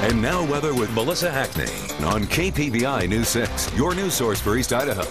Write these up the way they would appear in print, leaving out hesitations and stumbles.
And now weather with Melissa Hackney on KPVI News 6, your news source for East Idaho.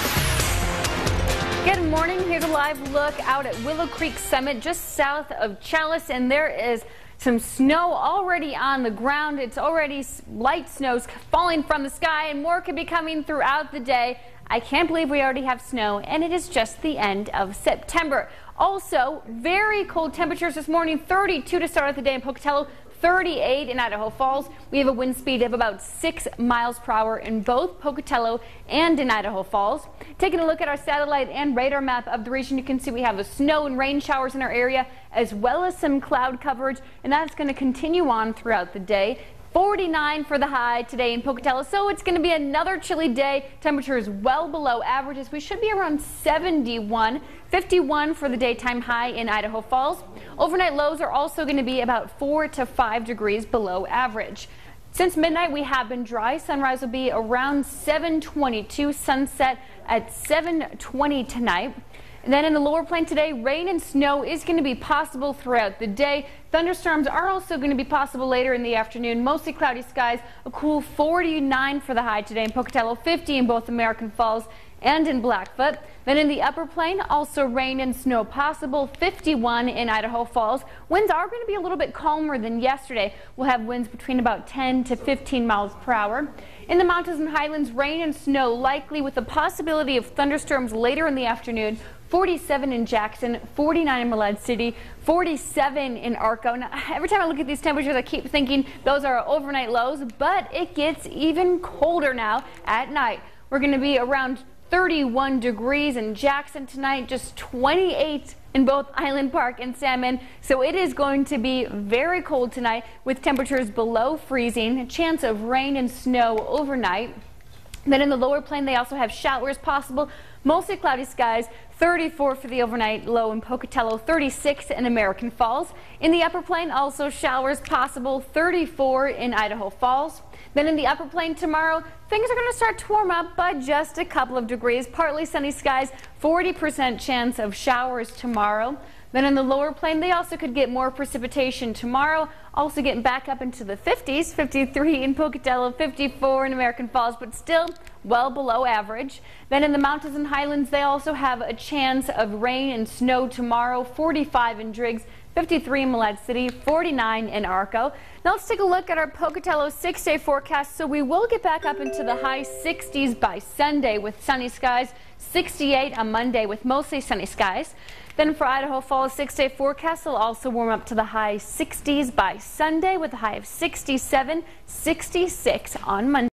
Good morning. Here's a live look out at Willow Creek Summit just south of Challis, and there is some snow already on the ground. It's already light snows falling from the sky, and more could be coming throughout the day. I can't believe we already have snow, and it is just the end of September. Also, very cold temperatures this morning, 32 to start the day in Pocatello, 38 in Idaho Falls. We have a wind speed of about 6 miles per hour in both Pocatello and in Idaho Falls. Taking a look at our satellite and radar map of the region, you can see we have the snow and rain showers in our area, as well as some cloud coverage, and that's going to continue on throughout the day. 49 for the high today in Pocatello, so it's going to be another chilly day. Temperature is well below averages. We should be around 71, 51 for the daytime high in Idaho Falls. Overnight lows are also going to be about 4 to 5 degrees below average. Since midnight, we have been dry. Sunrise will be around 7:22, sunset at 7:20 tonight. And then in the lower plain today, rain and snow is going to be possible throughout the day. Thunderstorms are also going to be possible later in the afternoon. Mostly cloudy skies, a cool 49 for the high today in Pocatello, 50 in both American Falls and in Blackfoot. Then in the upper plain, also rain and snow possible, 51 in Idaho Falls. Winds are going to be a little bit calmer than yesterday. We'll have winds between about 10 to 15 miles per hour. In the mountains and highlands, rain and snow likely with the possibility of thunderstorms later in the afternoon. 47 in Jackson, 49 in Malad City, 47 in Arco. Now, every time I look at these temperatures, I keep thinking those are overnight lows, but it gets even colder now at night. We're going to be around 31 degrees in Jackson tonight, just 28 in both Island Park and Salmon. So it is going to be very cold tonight with temperatures below freezing, a chance of rain and snow overnight. Then in the lower plain, they also have showers possible, mostly cloudy skies, 34 for the overnight low in Pocatello, 36 in American Falls. In the upper plain, also showers possible, 34 in Idaho Falls. Then in the upper plain tomorrow, things are going to start to warm up by just a couple of degrees. Partly sunny skies, 40% chance of showers tomorrow. Then in the lower plain, they also could get more precipitation tomorrow, also getting back up into the 50s, 53 in Pocatello, 54 in American Falls, but still well below average. Then in the mountains and highlands, they also have a chance of rain and snow tomorrow, 45 in Driggs, 53 in Malad City, 49 in Arco. Now let's take a look at our Pocatello 6-day forecast. So we will get back up into the high 60s by Sunday with sunny skies, 68 on Monday with mostly sunny skies. Then for Idaho Falls 6-day forecast, will also warm up to the high 60s by Sunday with a high of 67, 66 on Monday.